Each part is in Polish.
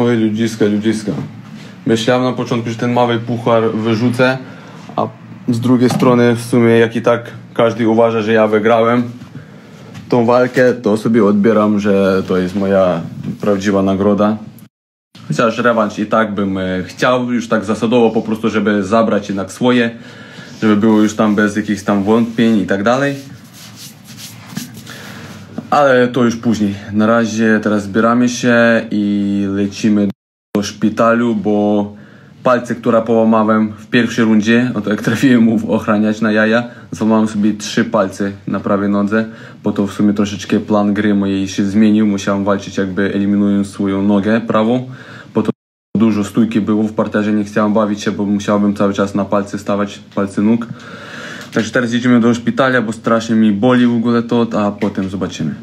Oj, ludziska. Myślałem na początku, że ten mały puchar wyrzucę, a z drugiej strony w sumie jak i tak każdy uważa, że ja wygrałem tą walkę, to sobie odbieram, że to jest moja prawdziwa nagroda. Chociaż rewanż i tak bym chciał, już tak zasadowo po prostu, żeby zabrać jednak swoje, żeby było już tam bez jakichś tam wątpień i tak dalej. Ale to już później. Na razie teraz zbieramy się i lecimy do szpitalu, bo palce, które połamałem w pierwszej rundzie, no to jak trafiłem mu ochraniać na jaja, złamałem sobie 3 palce na prawej nodze, bo to w sumie troszeczkę plan gry mojej się zmienił. Musiałem walczyć jakby eliminując swoją nogę prawą, bo to dużo stójki było w parterze, nie chciałem bawić się, bo musiałbym cały czas na palce stawać, palce nóg. Także teraz jedziemy do szpitala, bo strasznie mi boli w ogóle to, a potem zobaczymy.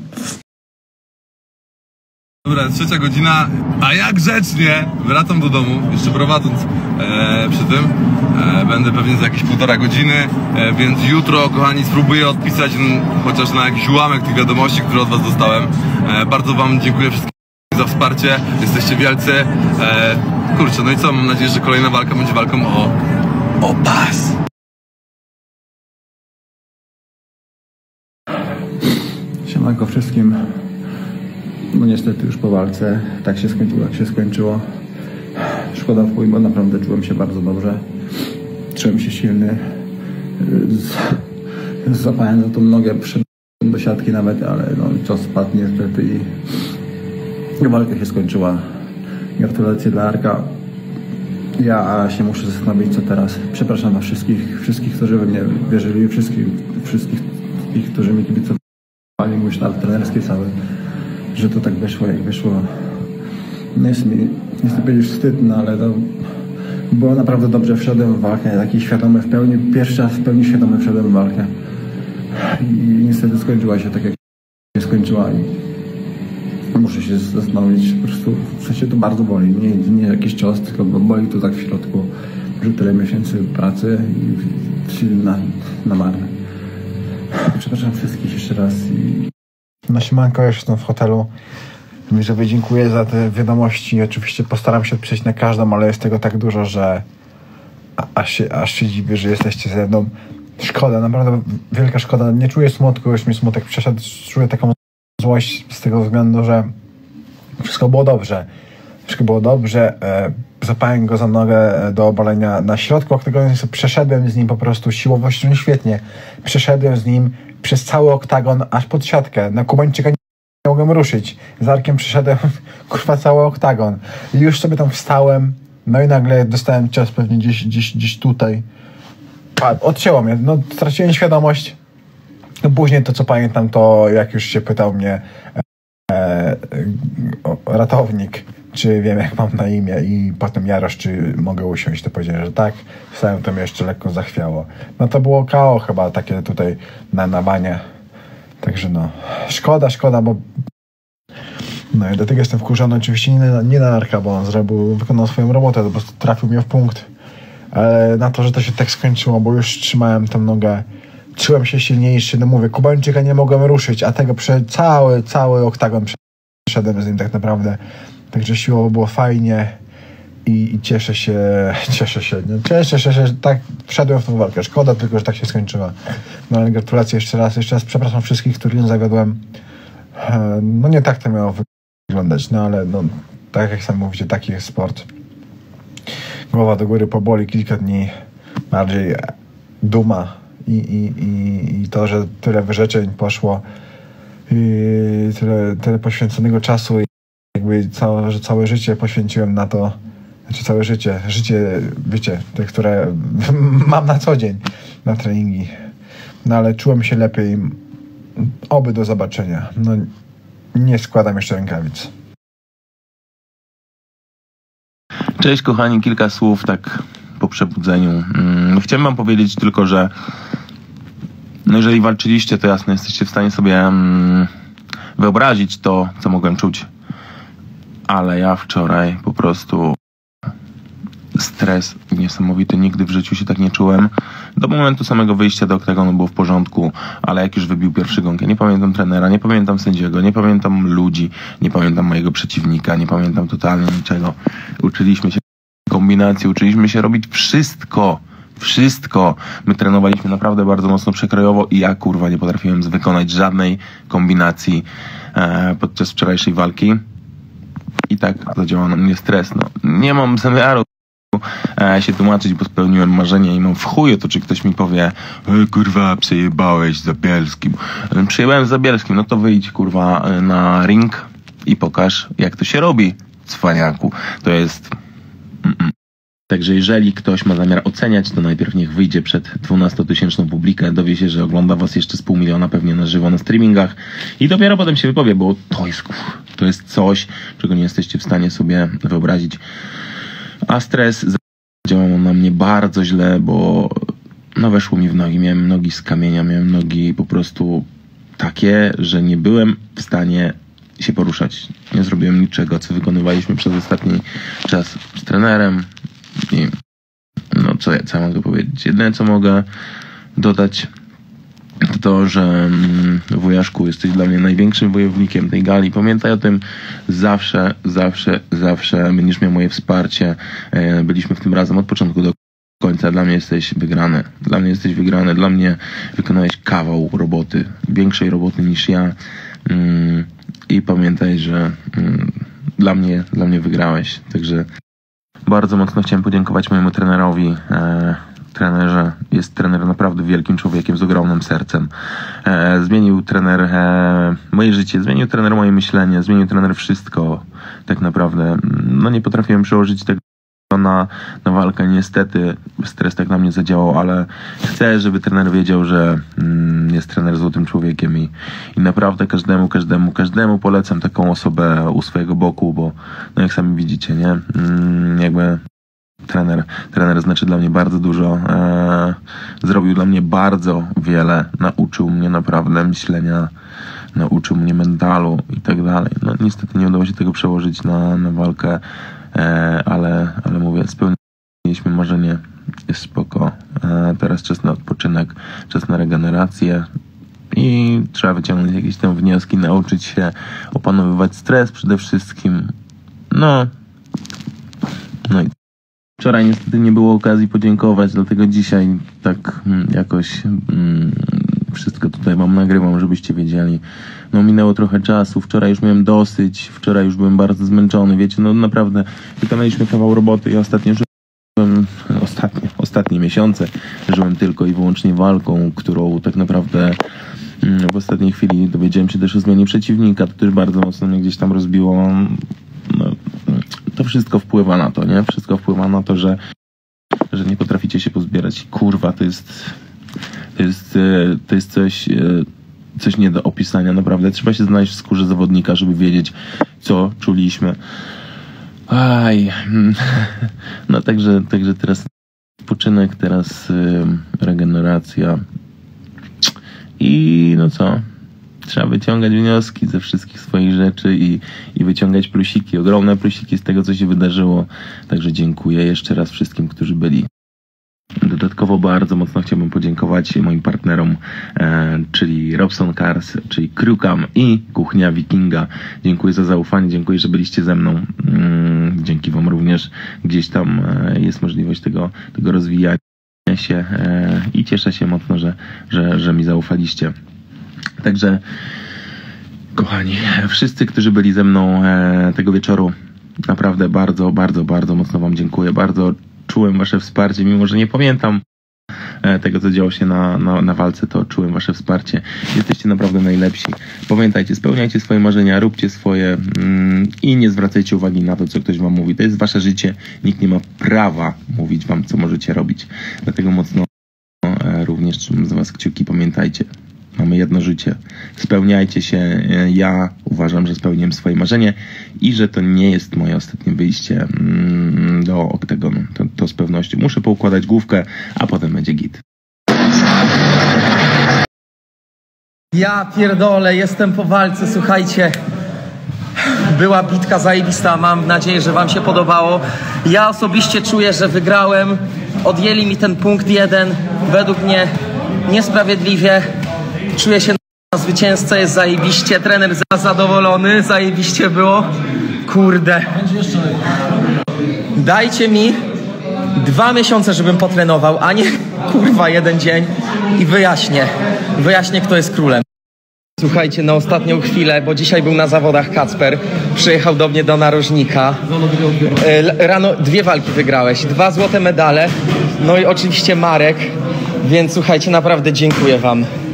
Dobra, 3 godzina, a ja grzecznie wracam do domu, jeszcze prowadząc przy tym. Będę pewnie za jakieś 1,5 godziny, więc jutro, kochani, spróbuję odpisać chociaż na jakiś ułamek tych wiadomości, które od was dostałem. Bardzo wam dziękuję wszystkim za wsparcie, jesteście wielcy. Kurczę, no i co, mam nadzieję, że kolejna walka będzie walką o pas. Siemanko wszystkim. No niestety już po walce tak się skończyło, jak się skończyło. Szkoda w chuj, bo naprawdę czułem się bardzo dobrze. Czułem się silny. Złapałem za tą nogę, przyszedłem do siatki nawet, ale no cios spadł niestety i walka się skończyła. Gratulacje dla Arka. Ja się muszę zastanowić, co teraz. Przepraszam na wszystkich, którzy we mnie wierzyli, wszystkich, którzy mi kibicowali. Mój sztab trenerski cały, że to tak wyszło, jak wyszło. No jest mi, nie chcę powiedzieć wstyd, no ale to było naprawdę dobrze. Wszedłem w walkę, taki świadomy w pełni, pierwszy raz w pełni świadomy wszedłem w walkę. I niestety skończyła się tak, jak się skończyła i muszę się zastanowić, po prostu w sensie to bardzo boli. Nie jakiś cios, tylko boli to tak w środku, że tyle miesięcy pracy i na marne. Przepraszam wszystkich jeszcze raz i... Na siemanko, już jestem w hotelu. Widzowie, dziękuję za te wiadomości. Oczywiście postaram się przejść na każdą, ale jest tego tak dużo, że aż się dziwię, że jesteście ze mną. Szkoda, naprawdę wielka szkoda. Nie czuję smutku, już mi smutek przeszedł. Czuję taką złość z tego względu, że wszystko było dobrze. Zapałem go za nogę do obalenia na środku oktagonu. Przeszedłem z nim po prostu siłowością świetnie. Przeszedłem z nim przez cały oktagon aż pod siatkę. Na Kubańczyka nie mogłem ruszyć. Z Arkiem przeszedłem kurwa cały oktagon. I już sobie tam wstałem. No i nagle dostałem cios pewnie gdzieś tutaj. Odcięło mnie. No straciłem świadomość. Później to co pamiętam, to jak już się pytał mnie ratownik, czy wiem jak mam na imię i potem Jarosz, czy mogę usiąść, to powiedziałem, że tak. Wstałem, to mnie jeszcze lekko zachwiało. No to było KO chyba takie tutaj na banie. Także no, szkoda, bo no i dlatego jestem wkurzony oczywiście nie na Arka, bo on wykonał swoją robotę, po prostu trafił mnie w punkt. Ale na to, że to się tak skończyło, bo już trzymałem tę nogę, czułem się silniejszy, no mówię, Kubańczyka nie mogłem ruszyć, a tego cały oktagon przeszedłem z nim tak naprawdę. Także siłowo było fajnie i cieszę się, że tak wszedłem w tą walkę. Szkoda tylko, że tak się skończyła. No ale gratulacje jeszcze raz przepraszam wszystkich, których zawiodłem. No nie tak to miało wyglądać, no ale no, tak jak sami mówicie, taki jest sport. Głowa do góry poboli kilka dni, bardziej duma i to, że tyle wyrzeczeń poszło i tyle poświęconego czasu. Jakby całe życie poświęciłem na to, znaczy całe życie, wiecie, te, które mam na co dzień, na treningi. No ale czułem się lepiej. Oby do zobaczenia. No nie składam jeszcze rękawic. Cześć kochani, kilka słów tak po przebudzeniu. Chciałem wam powiedzieć tylko, że no jeżeli walczyliście, to jasne, jesteście w stanie sobie wyobrazić to, co mogłem czuć. Ale ja wczoraj po prostu stres niesamowity, nigdy w życiu się tak nie czułem. Do momentu samego wyjścia do oktagonu było w porządku, ale jak już wybił pierwszy gong, ja nie pamiętam trenera, nie pamiętam sędziego, nie pamiętam ludzi, nie pamiętam mojego przeciwnika, nie pamiętam totalnie niczego. Uczyliśmy się kombinacji, uczyliśmy się robić wszystko. My trenowaliśmy naprawdę bardzo mocno przekrojowo i ja kurwa nie potrafiłem wykonać żadnej kombinacji podczas wczorajszej walki. I tak zadziałał na mnie stres. No, nie mam zamiaru się tłumaczyć, bo spełniłem marzenie i mam w chuju to, czy ktoś mi powie kurwa, przejebałeś za Bielskim. Przejebałem za Bielskim, no to wyjdź kurwa na ring i pokaż, jak to się robi, cwaniaku. To jest... Także jeżeli ktoś ma zamiar oceniać, to najpierw niech wyjdzie przed 12-tysięczną publikę, dowie się, że ogląda was jeszcze z 500 000 pewnie na żywo na streamingach i dopiero potem się wypowie, bo to jest coś, czego nie jesteście w stanie sobie wyobrazić. A stres działał na mnie bardzo źle, bo no weszło mi w nogi, miałem nogi z kamienia, miałem nogi po prostu takie, że nie byłem w stanie się poruszać. Nie zrobiłem niczego, co wykonywaliśmy przez ostatni czas z trenerem. I no co ja mogę powiedzieć? Jedyne co mogę dodać to, że wujaszku, jesteś dla mnie największym wojownikiem tej gali. Pamiętaj o tym zawsze będziesz miał moje wsparcie. Byliśmy w tym razem od początku do końca. Dla mnie jesteś wygrany. Dla mnie wykonałeś kawał roboty. Większej roboty niż ja. I pamiętaj, że dla mnie wygrałeś. Także bardzo mocno chciałem podziękować mojemu trenerowi. Trenerze, jest trener naprawdę wielkim człowiekiem z ogromnym sercem. Zmienił trener moje życie, zmienił trener moje myślenie, zmienił trener wszystko. Tak naprawdę, no nie potrafiłem przełożyć tego na walkę. Niestety stres tak na mnie zadziałał, ale chcę, żeby trener wiedział, że jest trener złotym człowiekiem i naprawdę każdemu polecam taką osobę u swojego boku, bo no jak sami widzicie, nie? Jakby trener znaczy dla mnie bardzo dużo, zrobił dla mnie bardzo wiele, nauczył mnie naprawdę myślenia, nauczył mnie mentalu i tak dalej. No niestety nie udało się tego przełożyć na walkę, ale mówię, spełniliśmy marzenie, jest spoko. Teraz czas na odpoczynek, czas na regenerację i trzeba wyciągnąć jakieś tam wnioski, nauczyć się opanowywać stres przede wszystkim. No i wczoraj niestety nie było okazji podziękować, dlatego dzisiaj tak jakoś wszystko tutaj wam nagrywam, żebyście wiedzieli. No minęło trochę czasu, wczoraj już miałem dosyć, wczoraj już byłem bardzo zmęczony, wiecie, no naprawdę wykonaliśmy kawał roboty i ostatnie miesiące żyłem tylko i wyłącznie walką, którą tak naprawdę w ostatniej chwili dowiedziałem się też o zmianie przeciwnika, to też bardzo mocno mnie gdzieś tam rozbiło. No, to wszystko wpływa na to, nie? Wszystko wpływa na to, że nie potraficie się pozbierać. Kurwa, to jest coś nie do opisania, naprawdę. Trzeba się znaleźć w skórze zawodnika, żeby wiedzieć, co czuliśmy. No także teraz odpoczynek, teraz regeneracja i no co? Trzeba wyciągać wnioski ze wszystkich swoich rzeczy i wyciągać plusiki, ogromne plusiki z tego, co się wydarzyło. Także dziękuję jeszcze raz wszystkim, którzy byli. Dodatkowo bardzo mocno chciałbym podziękować moim partnerom, czyli Robson Cars, czyli Krukam i Kuchnia Wikinga. Dziękuję za zaufanie, dziękuję, że byliście ze mną. Dzięki wam również gdzieś tam jest możliwość tego rozwijania się i cieszę się mocno, że mi zaufaliście. Także, kochani, wszyscy, którzy byli ze mną tego wieczoru, naprawdę bardzo mocno wam dziękuję. Bardzo czułem wasze wsparcie, mimo że nie pamiętam tego, co działo się na walce, to czułem wasze wsparcie. Jesteście naprawdę najlepsi. Pamiętajcie, spełniajcie swoje marzenia, róbcie swoje i nie zwracajcie uwagi na to, co ktoś wam mówi. To jest wasze życie. Nikt nie ma prawa mówić wam, co możecie robić. Dlatego mocno również trzymam za was kciuki. Pamiętajcie, mamy jedno życie. Spełniajcie się. Ja uważam, że spełniłem swoje marzenie i że to nie jest moje ostatnie wyjście do oktagonu. To z pewnością. Muszę poukładać główkę, a potem będzie git. Ja pierdolę, jestem po walce, słuchajcie. była bitka zajebista, mam nadzieję, że wam się podobało. Ja osobiście czuję, że wygrałem, odjęli mi ten punkt 1, według mnie niesprawiedliwie. Czuję się na zwycięzcę, jest zajebiście, trener zadowolony, zajebiście było. Kurde. Dajcie mi 2 miesiące, żebym potrenował, a nie kurwa 1 dzień i wyjaśnię, kto jest królem. Słuchajcie, na ostatnią chwilę, bo dzisiaj był na zawodach Kacper, przyjechał do mnie do narożnika. Rano 2 walki wygrałeś, 2 złote medale, no i oczywiście Marek, więc słuchajcie, naprawdę dziękuję wam.